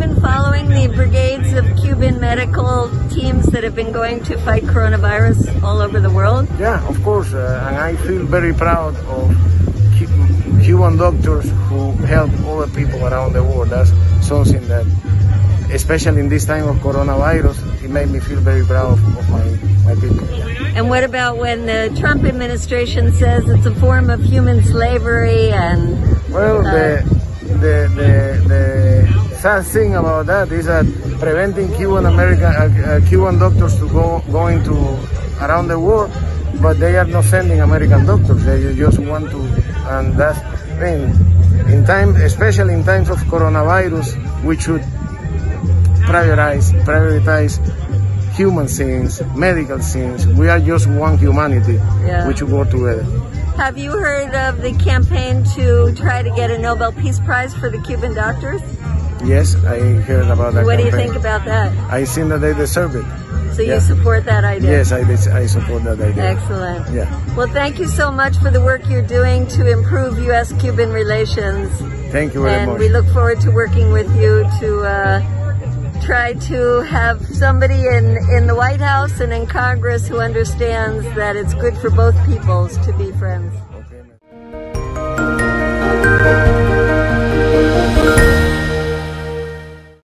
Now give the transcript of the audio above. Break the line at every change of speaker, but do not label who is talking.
been following the brigades of Cuban medical teams that have been going to fight coronavirus all over the world?
Yeah, of course, and I feel very proud of Cuban doctors who help other people around the world. That's something that, especially in this time of coronavirus, it made me feel very proud of my people.
And what about when the Trump administration says it's a form of human slavery and...
Well, the sad thing about that is that preventing Cuban doctors to going to around the world, but they are not sending American doctors. They just want to, and that's, I mean, especially in times of coronavirus, we should prioritize human things, medical things. We are just one humanity.
Yeah.
We should go together.
Have you heard of the campaign to try to get a Nobel Peace Prize for the Cuban doctors?
Yes, I heard about that.
What
campaign.
do you think about that?
I think that they deserve it.
So you support that idea?
Yes, I support that idea.
Excellent.
Yeah.
Well, thank you so much for the work you're doing to improve U.S.-Cuban relations.
Thank you very much.
And we look forward to working with you to try to have somebody in the White House and in Congress who understands that it's good for both peoples to be friends.